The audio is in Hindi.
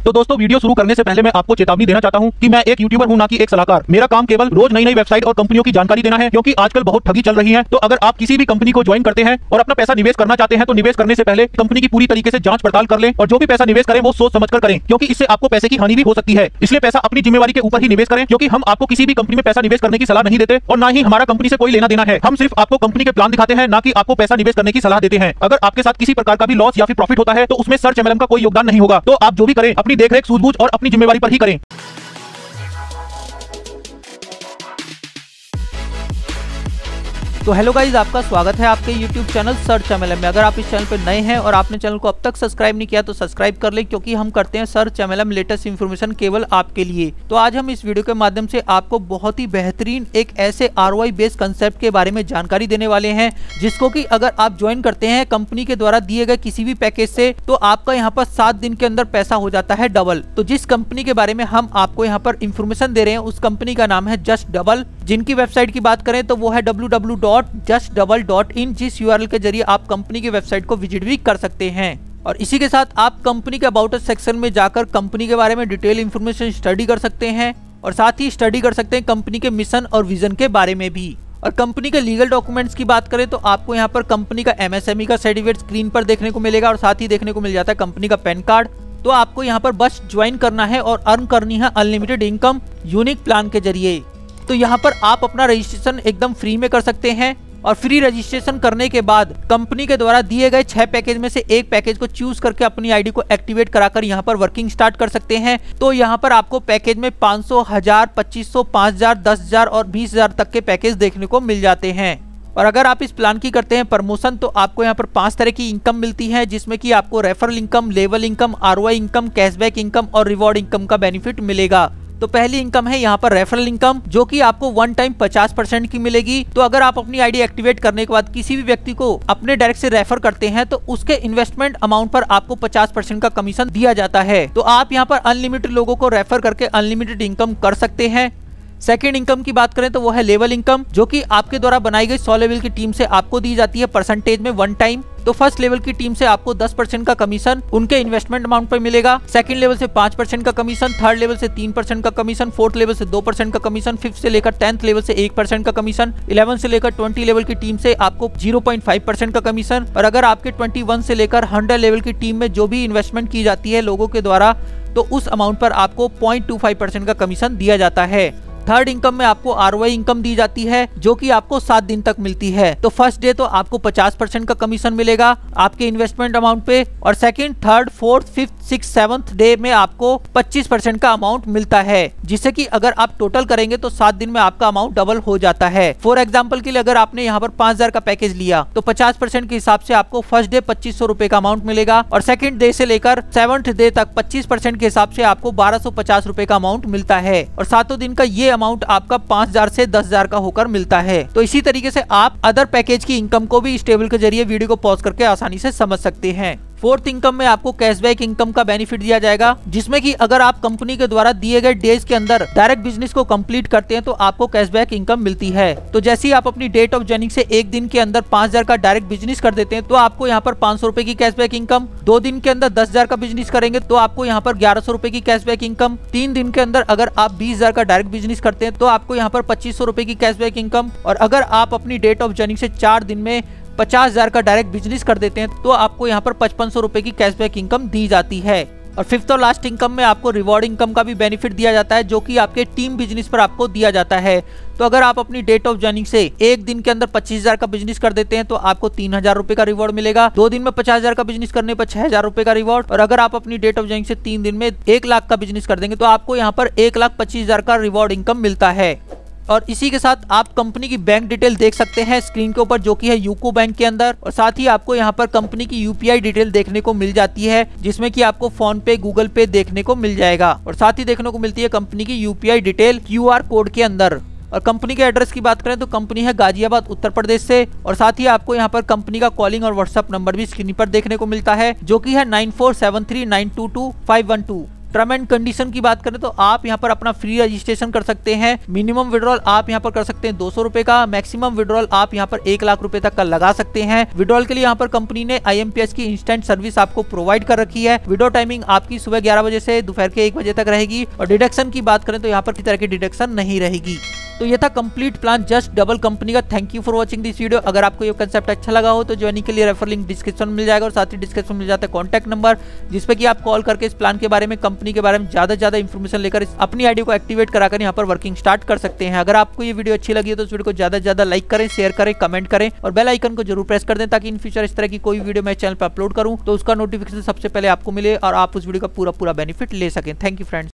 तो दोस्तों वीडियो शुरू करने से पहले मैं आपको चेतावनी देना चाहता हूं कि मैं एक यूट्यूबर हूं ना कि एक सलाहकार। मेरा काम केवल रोज नई नई वेबसाइट और कंपनियों की जानकारी देना है, क्योंकि आजकल बहुत ठगी चल रही है। तो अगर आप किसी भी कंपनी को ज्वाइन करते हैं और अपना पैसा निवेश करना चाहते हैं तो निवेश करने से पहले कंपनी की पूरी तरीके से जांच पड़ताल कर लें और जो भी पैसा निवेश करें वो सोच समझकर करें, क्योंकि इससे आपको पैसे की हानि भी हो सकती है। इसलिए पैसा अपनी जिम्मेवारी के ऊपर ही निवेश करें, क्योंकि हम आपको किसी भी कंपनी में पैसा निवेश करने की सलाह नहीं देते और ना ही हमारा कंपनी से कोई लेना देना है। हम सिर्फ आपको कंपनी के प्लान दिखाते हैं, ना कि आपको पैसा निवेश करने की सलाह देते हैं। अगर आपके साथ किसी प्रकार का भी लॉस या फिर प्रॉफिट होता है तो उसमें सर्च एमएलएम का कोई योगदान नहीं होगा। तो आप जो भी करें अपनी देखरेख सूझबूझ और अपनी जिम्मेवारी पर ही करें। तो हेलो गाइज, आपका स्वागत है आपके YouTube चैनल सर्च एमएलएम में। अगर आप इस चैनल पर नए हैं और आपने चैनल को अब तक सब्सक्राइब नहीं किया तो सब्सक्राइब कर लें, क्योंकि हम करते हैं सर्च एमएलएम लेटेस्ट इन्फॉर्मेशन केवल आपके लिए। तो आज हम इस वीडियो के माध्यम से आपको बहुत ही बेहतरीन एक ऐसे ROI बेस्ड कंसेप्ट के बारे में जानकारी देने वाले हैं, जिसको कि अगर आप ज्वाइन करते हैं कंपनी के द्वारा दिए गए किसी भी पैकेज से तो आपका यहाँ पर 7 दिन के अंदर पैसा हो जाता है डबल। तो जिस कंपनी के बारे में हम आपको यहाँ पर इंफॉर्मेशन दे रहे हैं उस कंपनी का नाम है जस्ट डबल, जिनकी वेबसाइट की बात करें तो वो है www.justdouble.in, जिस URL के जरिए आप कंपनी की वेबसाइट को विजिट भी कर सकते हैं। और इसी के साथ आप कंपनी के अबाउट अस सेक्शन में जाकर कंपनी के बारे में डिटेल इंफॉर्मेशन स्टडी कर सकते हैं और साथ ही स्टडी कर सकते हैं कंपनी के मिशन और विजन के बारे में भी। और कंपनी के लीगल डॉक्यूमेंट्स की बात करें तो आपको यहाँ पर कंपनी का MSME का सर्टिफिकेट स्क्रीन पर देखने को मिलेगा और साथ ही देखने को मिल जाता है कंपनी का पैन कार्ड। तो आपको यहाँ पर बस ज्वाइन करना है और अर्न करनी है अनलिमिटेड इनकम यूनिक प्लान के जरिए। तो यहाँ पर आप अपना रजिस्ट्रेशन एकदम फ्री में कर सकते हैं और फ्री रजिस्ट्रेशन करने के बाद कंपनी के द्वारा दिए गए 6 पैकेज में से एक पैकेज को चूज करके अपनी आईडी को एक्टिवेट कराकर यहाँ पर वर्किंग स्टार्ट कर सकते हैं। तो यहाँ पर आपको पैकेज में 500, 1000, 2500, 5000, 10,000 और 20,000 तक के पैकेज देखने को मिल जाते हैं। और अगर आप इस प्लान की करते हैं प्रमोशन तो आपको यहाँ पर 5 तरह की इनकम मिलती है, जिसमें कि आपको referral income, level income, ROI income, cashback income और रिवॉर्ड इनकम का बेनिफिट मिलेगा। तो पहली इनकम है यहाँ पर रेफरल इनकम, जो कि आपको वन टाइम 50% की मिलेगी। तो अगर आप अपनी आईडी एक्टिवेट करने के बाद किसी भी व्यक्ति को अपने डायरेक्ट से रेफर करते हैं तो उसके इन्वेस्टमेंट अमाउंट पर आपको 50% का कमीशन दिया जाता है। तो आप यहाँ पर अनलिमिटेड लोगों को रेफर करके अनलिमिटेड इनकम कर सकते हैं। सेकेंड इनकम की बात करें तो वो है लेवल इनकम, जो कि आपके द्वारा बनाई गई 100 लेवल की टीम से आपको दी जाती है परसेंटेज में वन टाइम। तो फर्स्ट लेवल की टीम से आपको 10% का कमीशन उनके इन्वेस्टमेंट अमाउंट पर मिलेगा, सेकंड लेवल से 5% का कमीशन, थर्ड लेवल से 3% का कमीशन, फोर्थ लेवल से 2% का कमीशन, फिफ्थ से लेकर 10th लेवल से 1% का कमीशन, 11 से लेकर 20 लेवल की टीम से आपको 0.5% का कमीशन। और अगर आपके 21 से लेकर 100 लेवल की टीम में जो भी इन्वेस्टमेंट की जाती है लोगों के द्वारा तो उस अमाउंट पर आपको 0.25% का कमीशन दिया जाता है। थर्ड इनकम में आपको ROI इनकम दी जाती है, जो कि आपको 7 दिन तक मिलती है। तो फर्स्ट डे तो आपको 50% का कमीशन मिलेगा आपके इन्वेस्टमेंट अमाउंट पे और second, third, fourth, fifth, 6th, 7th day में आपको 25% का अमाउंट मिलता है, जिससे कि अगर आप टोटल करेंगे तो 7 दिन में आपका अमाउंट डबल हो जाता है। फॉर एग्जाम्पल के लिए अगर आपने यहाँ पर 5,000 का पैकेज लिया तो 50% के हिसाब से आपको फर्स्ट डे 2500 रुपए का अमाउंट मिलेगा और सेकंड डे से लेकर 7th डे तक 25% के हिसाब से आपको 1250 रुपए का अमाउंट मिलता है और 7 दिन का ये अमाउंट आपका 5,000 से 10,000 का होकर मिलता है। तो इसी तरीके से आप अदर पैकेज की इनकम को भी इस टेबल के जरिए वीडियो को पॉज करके आसानी से समझ सकते हैं। फोर्थ इनकम में आपको कैशबैक इनकम का बेनिफिट दिया जाएगा, जिसमें कि अगर आप कंपनी के द्वारा दिए गए डेज के अंदर डायरेक्ट बिजनेस को कंप्लीट करते हैं तो आपको कैशबैक इनकम मिलती है। तो जैसे ही आप अपनी डेट ऑफ ज्वाइनिंग से 1 दिन के अंदर 5,000 का डायरेक्ट बिजनेस कर देते हैं तो आपको यहाँ पर 500 रुपए की कैशबैक इनकम, 2 दिन के अंदर 10,000 का बिजनेस करेंगे तो आपको यहाँ पर 1100 रुपए की कैशबैक इनकम, 3 दिन के अंदर अगर आप 20,000 का डायरेक्ट बिजनेस करते हैं तो आपको यहाँ पर 2500 रुपए की कैशबैक इनकम और अगर आप अपनी डेट ऑफ ज्वाइनिंग से 4 दिन में 50,000 का डायरेक्ट बिजनेस कर देते हैं तो आपको यहाँ पर 5500 रुपए की कैशबैक इनकम दी जाती है। और फिफ्थ और लास्ट इनकम में आपको रिवॉर्ड इनकम का भी बेनिफिट दिया जाता है, जो कि आपके टीम बिजनेस पर आपको दिया जाता है। तो अगर आप अपनी डेट ऑफ ज्वाइनिंग से 1 दिन के अंदर 25,000 का बिजनेस कर देते हैं तो आपको 3,000 रुपए का रिवॉर्ड मिलेगा, 2 दिन में 50,000 का बिजनेस करने पर 6,000 रुपए का रिवॉर्ड और अगर आप अपनी डेट ऑफ ज्वाइनिंग से 3 दिन में 1 लाख का बिजनेस कर देंगे तो आपको यहाँ पर 1,25,000 का रिवॉर्ड इनकम मिलता है। और इसी के साथ आप कंपनी की बैंक डिटेल देख सकते हैं स्क्रीन के ऊपर, जो कि है यूको बैंक के अंदर और साथ ही आपको यहाँ पर कंपनी की UPI डिटेल देखने को मिल जाती है, जिसमें कि आपको फोन पे, गूगल पे देखने को मिल जाएगा और साथ ही देखने को मिलती है कंपनी की UPI डिटेल QR कोड के अंदर। और कंपनी के एड्रेस की बात करें तो कंपनी है गाजियाबाद उत्तर प्रदेश से और साथ ही आपको यहाँ पर कंपनी का कॉलिंग और व्हाट्सएप नंबर भी स्क्रीन पर देखने को मिलता है, जो कि है 9473922512। टर्म एंड कंडीशन की बात करें तो आप यहाँ पर अपना फ्री रजिस्ट्रेशन कर सकते हैं। मिनिमम विड्रॉल आप यहाँ पर कर सकते हैं 200 रुपए का, मैक्सिमम विड्रॉल आप यहाँ पर 1 लाख रुपए तक का लगा सकते हैं। विड्रॉल के लिए यहाँ पर कंपनी ने IMPS की इंस्टेंट सर्विस आपको प्रोवाइड कर रखी है। विड्रॉ टाइमिंग आपकी सुबह 11 बजे से दोपहर के 1 बजे तक रहेगी और डिडक्शन की बात करें तो यहाँ पर किसी तरह की डिडक्शन नहीं रहेगी। तो ये था complete plan just double company का। Thank you for watching this video. अगर आपको ये कंसेप्ट अच्छा लगा हो तो ज्वाइनिंग के लिए रेफर लिंक डिस्क्रिप्शन में मिल जाएगा और साथ ही डिस्क्रिप्शन में मिल जाता है कॉन्टैक्ट नंबर, जिसपे कि आप कॉल करके इस प्लान के बारे में, कंपनी के बारे में ज्यादा इन्फॉर्मेशन लेकर अपनी आईडी को एक्टिवेट कराकर यहाँ पर वर्किंग स्टार्ट कर सकते हैं। अगर आपको ये वीडियो अच्छी लगी है तो इस वीडियो को ज्यादा लाइक करें, शेयर करें, कमेंट करें और बेल आइकन को जरूर प्रेस कर दें ताकि इन फ्यूचर इस तरह की कोई वीडियो मैं चैनल पर अपलोड करूँ तो उसका नोटिफिकेशन सबसे पहले आपको मिले और आप उस वीडियो का पूरा बेनिफिट ले सकें। Thank you friends.